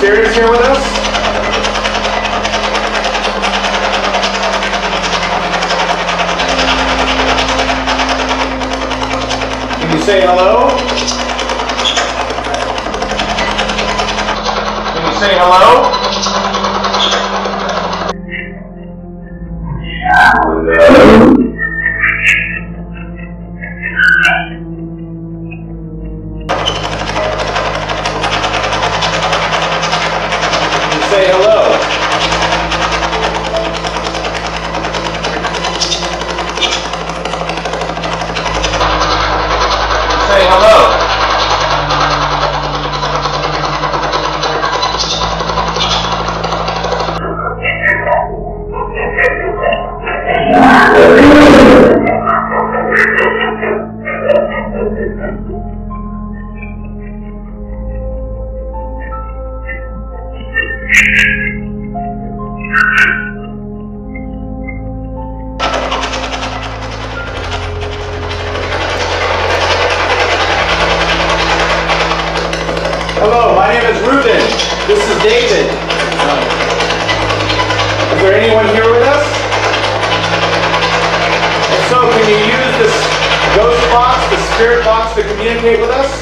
spirits here with us? Can you say hello? Can you say hello? Say hello. Say hello. Hello, my name is Ruben. This is David. Is there anyone here with us? If so, can you use this ghost box, the spirit box, to communicate with us?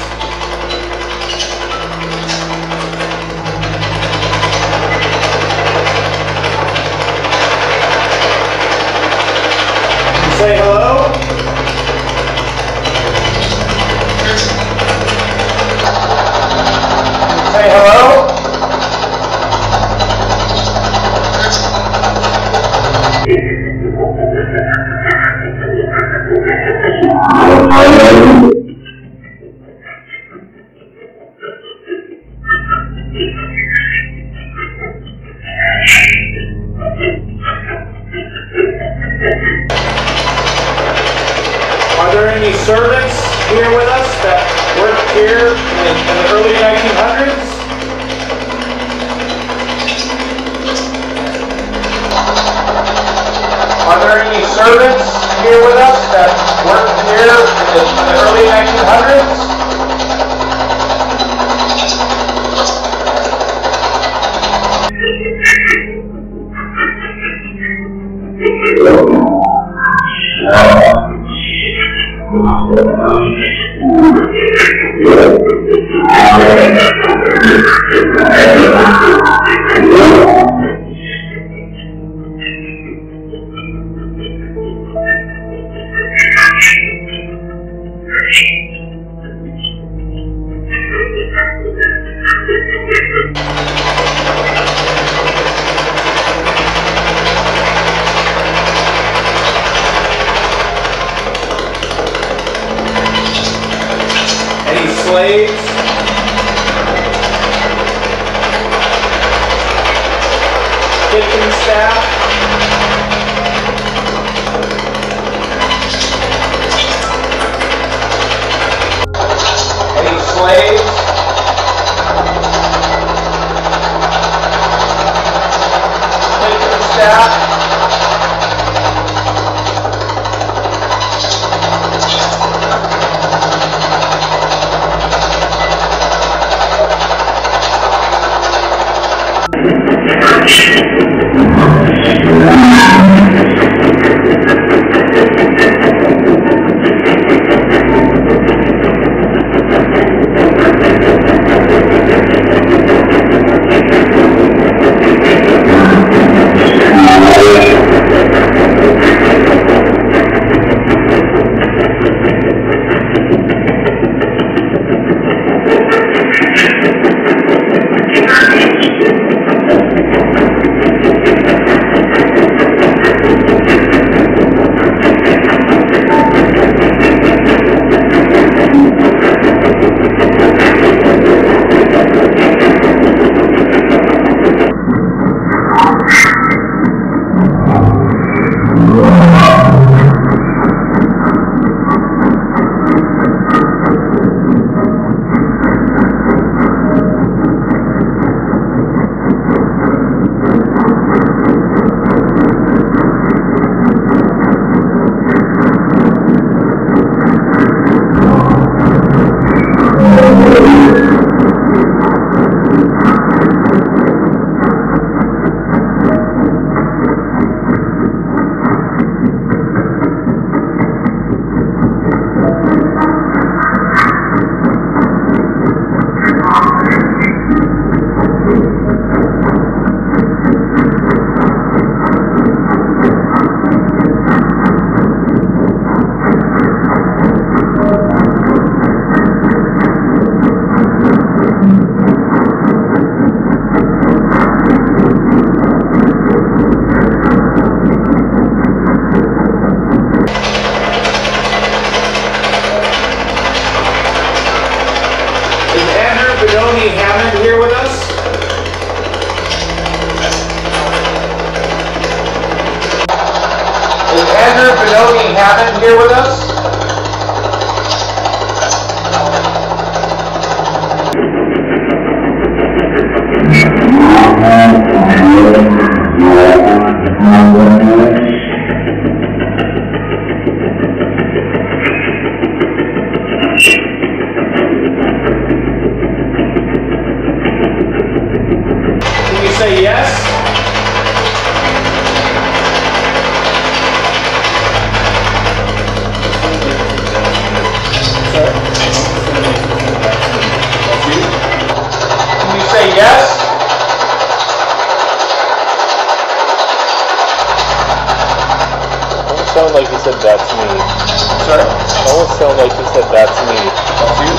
Say hello. Say hello. Are there any servants here with us that worked here in the early 1900s? Are there any servants here with us that worked here in the early 1900s? Any slaves? Kitchen staff? Any slaves? Kitchen staff? Andrew Hammond here with us? Can you say yes? Can you say yes? Almost sound like you said that's me. Sorry? Almost sound like you said that's me. That's you?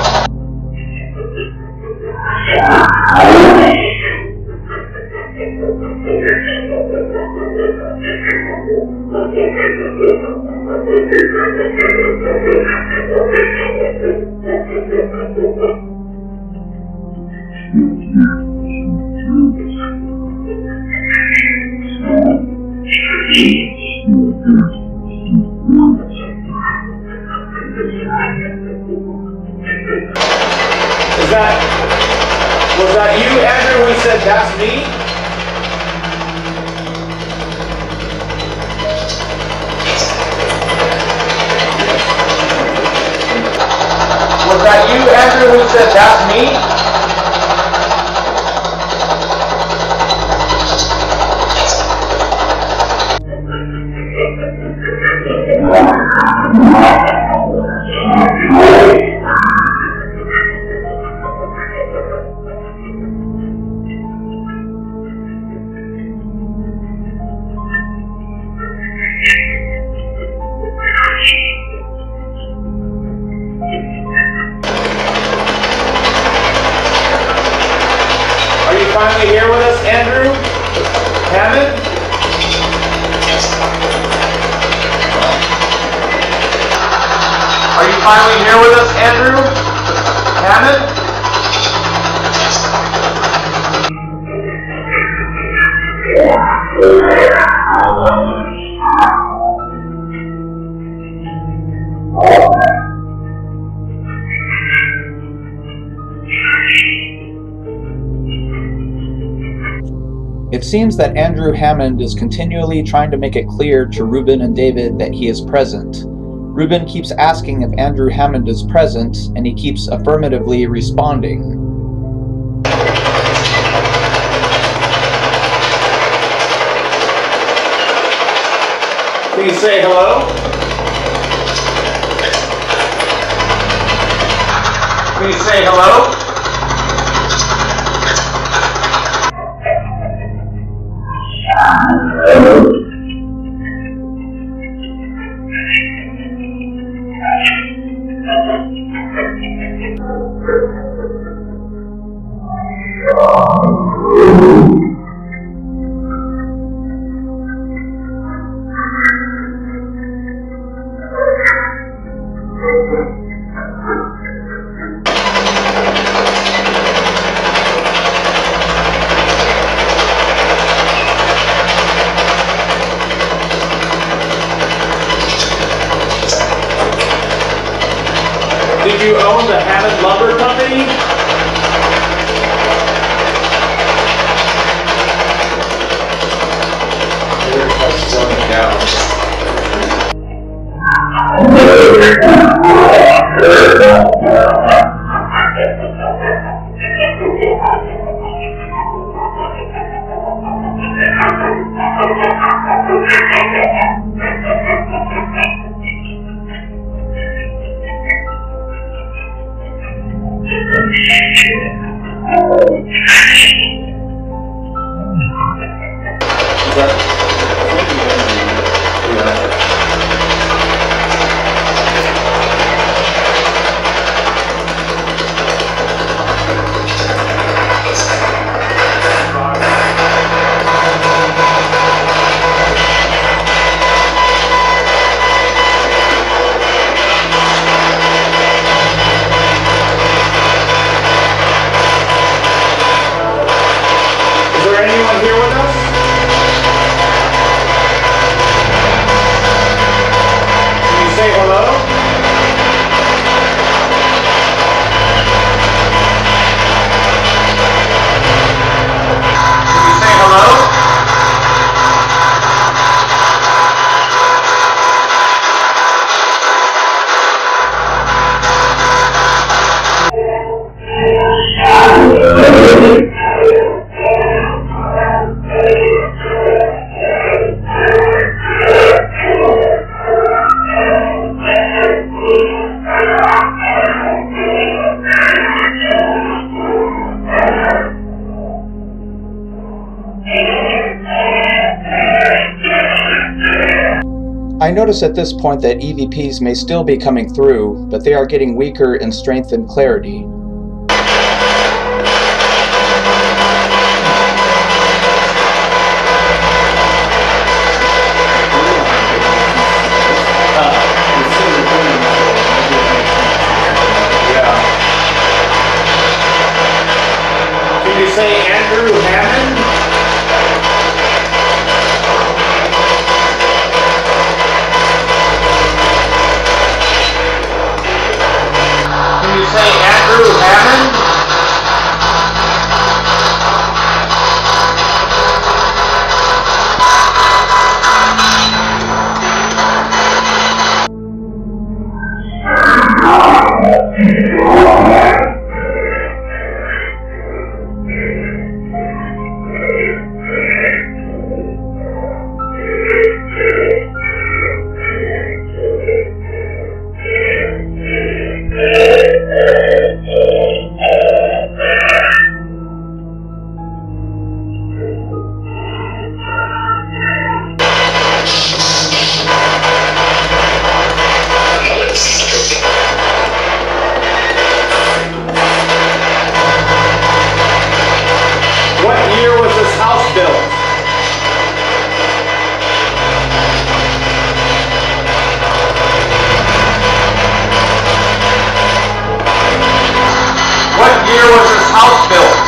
Was that you, Andrew, who said that's me? Was that you, Andrew, who said that's me? Are you finally here with us, Andrew Hammond? Are you finally here with us, Andrew Hammond? It seems that Andrew Hammond is continually trying to make it clear to Ruben and David that he is present. Ruben keeps asking if Andrew Hammond is present, and he keeps affirmatively responding. Please say hello. Please say hello. Did you own the Hammond Lumber Company? That's slowing down. I notice at this point that EVPs may still be coming through, but they are getting weaker in strength and clarity. Can you say Andrew Hammond? Can you say Andrew Hammond? What year was this house built?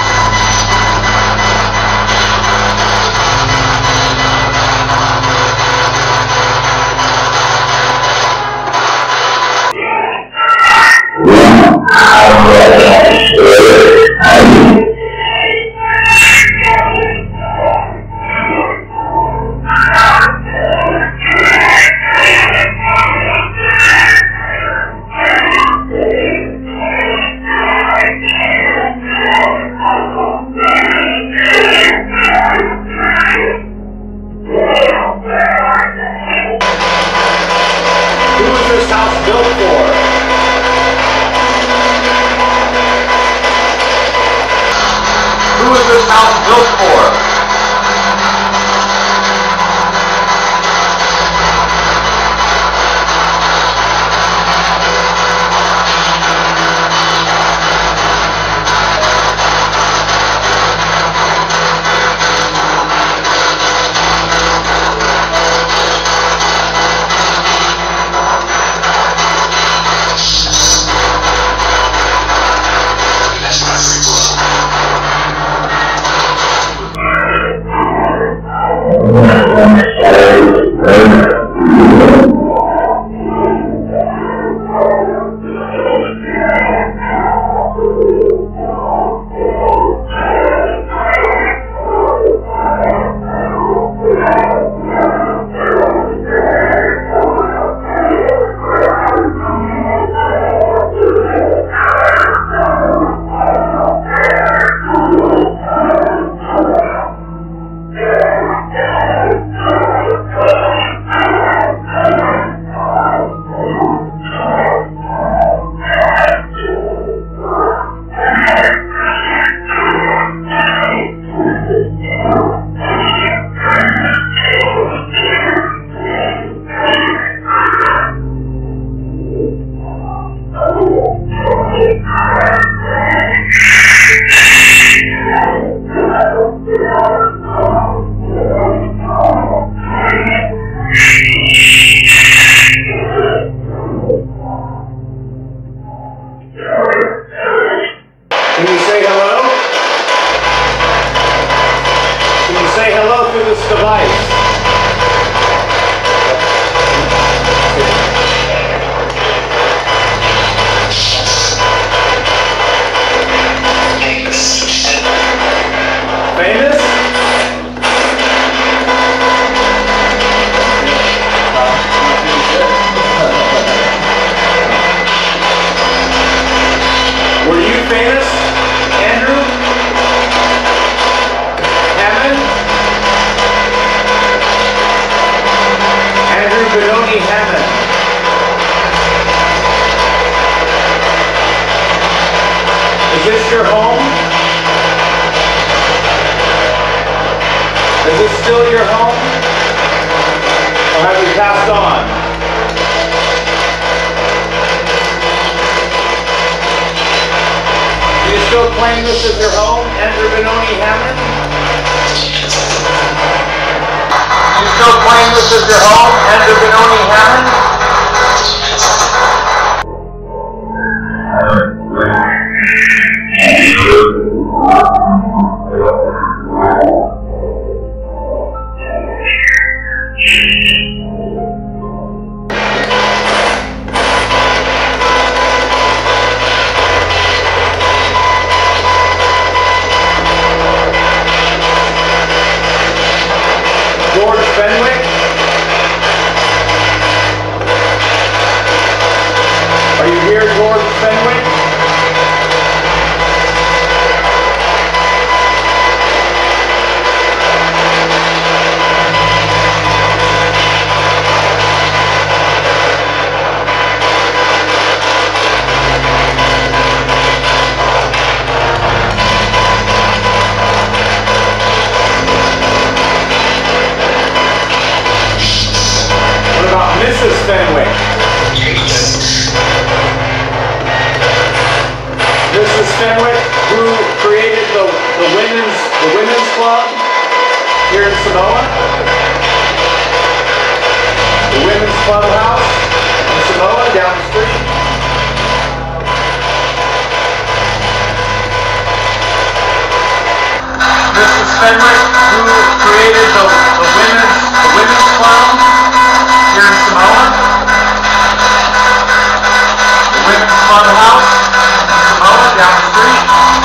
Is this your home? Is this still your home? Or have you passed on? Samoa. The Women's Clubhouse in Samoa down the street. Mrs. Fenwick, who created the women's clown here in Samoa. The Women's Clubhouse in Samoa down the street.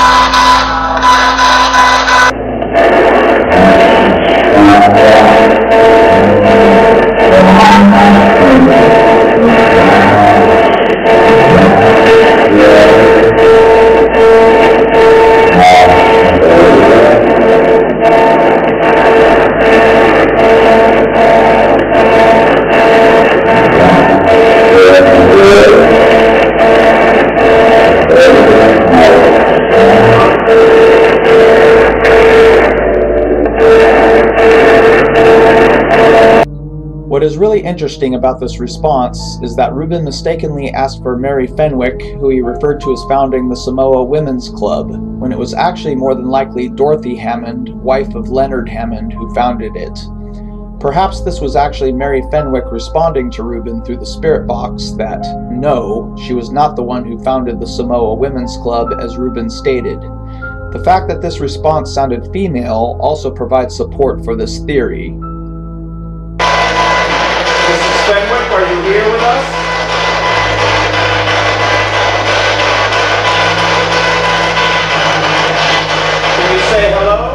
What is really interesting about this response is that Ruben mistakenly asked for Mary Fenwick, who he referred to as founding the Samoa Women's Club, when it was actually more than likely Dorothy Hammond, wife of Leonard Hammond, who founded it. Perhaps this was actually Mary Fenwick responding to Ruben through the spirit box that, no, she was not the one who founded the Samoa Women's Club as Ruben stated. The fact that this response sounded female also provides support for this theory. Mrs. Fenwick, are you here with us? Can you say hello?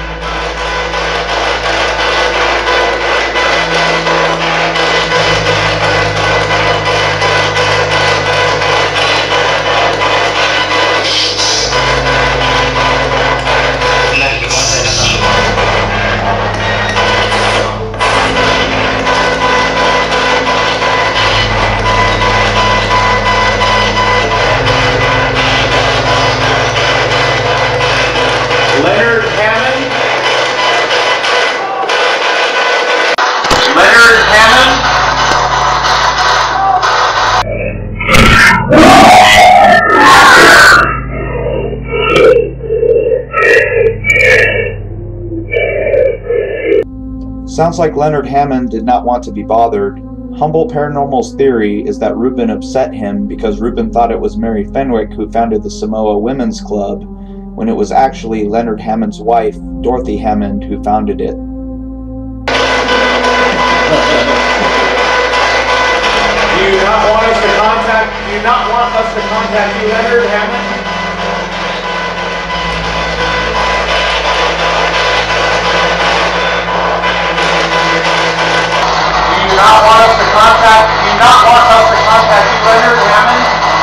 Leonard Hammond. Leonard Hammond. Sounds like Leonard Hammond did not want to be bothered. Humboldt Paranormal's theory is that Ruben upset him because Ruben thought it was Mary Fenwick who founded the Samoa Women's Club, when it was actually Leonard Hammond's wife, Dorothy Hammond, who founded it. Do you not want us to contact you, Leonard Hammond? Do you not want us to contact you, Leonard Hammond?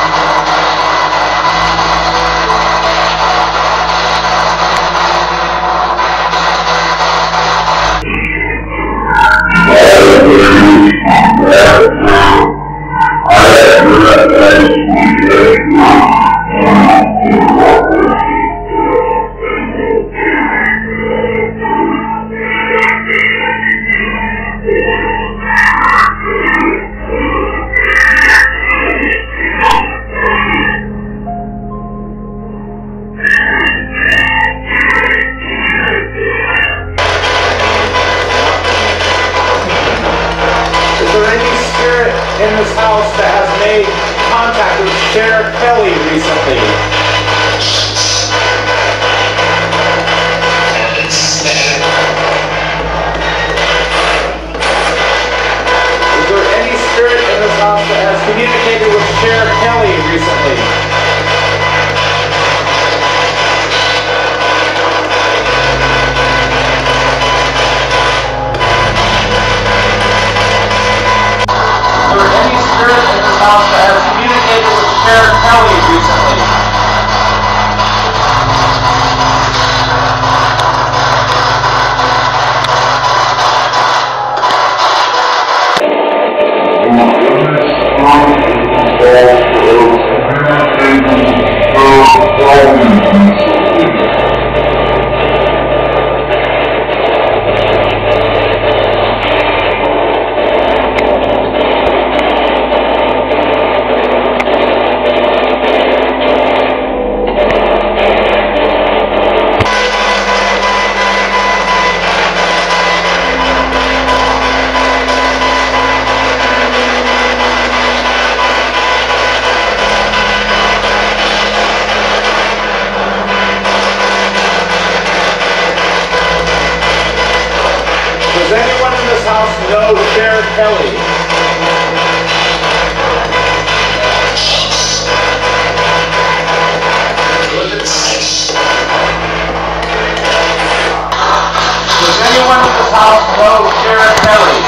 In this house that has made contact with Sher Kelly recently. Is there any spirit in this house that has communicated with Sher Kelly recently? That has communicated with Sher Kelly recently. Sher Kelly. Does anyone in this house know Sher Kelly?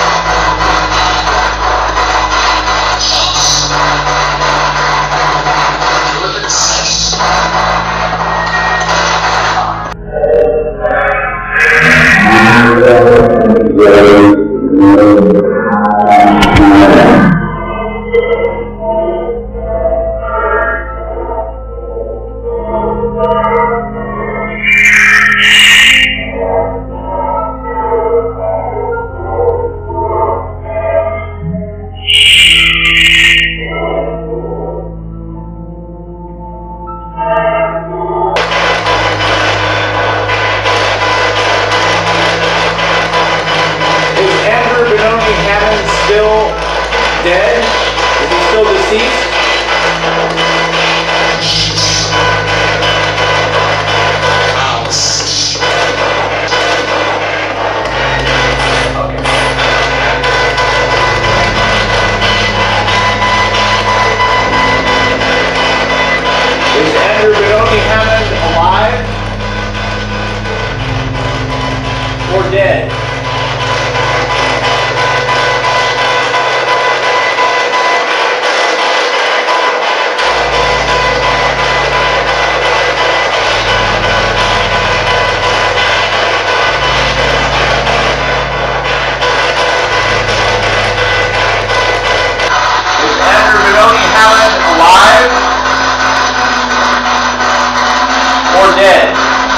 Still dead? Is he still deceased? Is Andrew Benoni Hammond alive? Or dead? Dead.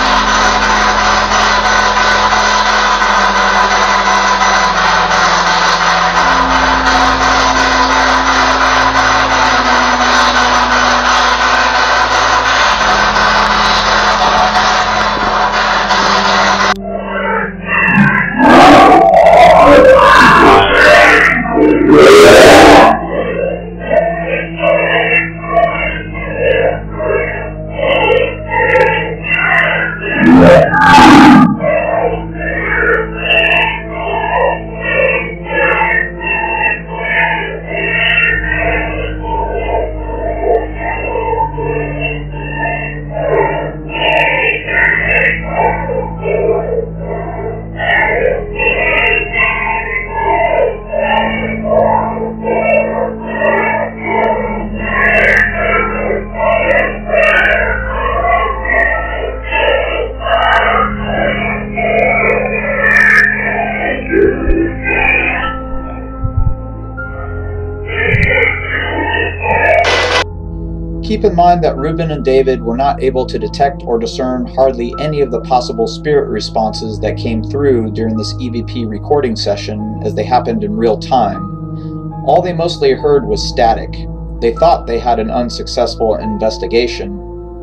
Keep in mind that Ruben and David were not able to detect or discern hardly any of the possible spirit responses that came through during this EVP recording session, as they happened in real time. All they mostly heard was static. They thought they had an unsuccessful investigation.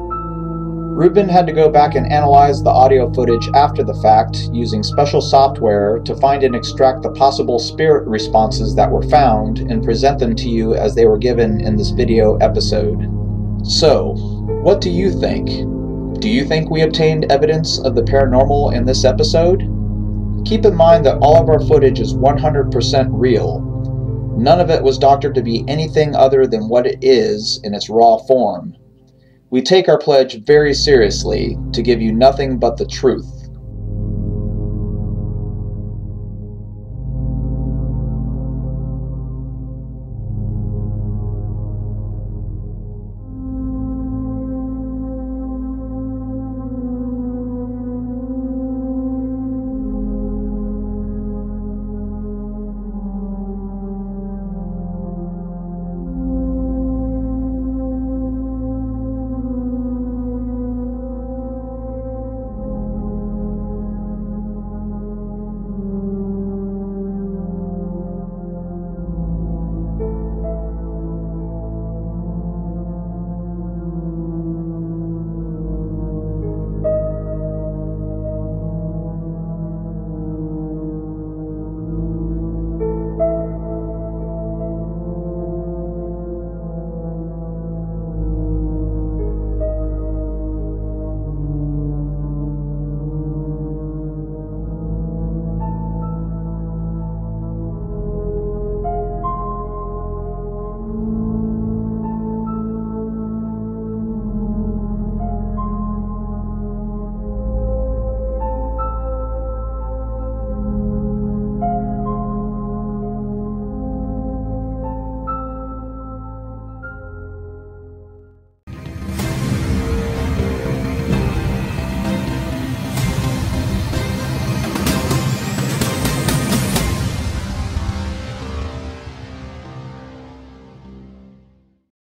Ruben had to go back and analyze the audio footage after the fact using special software to find and extract the possible spirit responses that were found and present them to you as they were given in this video episode. So, what do you think? Do you think we obtained evidence of the paranormal in this episode? Keep in mind that all of our footage is 100% real. None of it was doctored to be anything other than what it is in its raw form. We take our pledge very seriously to give you nothing but the truth.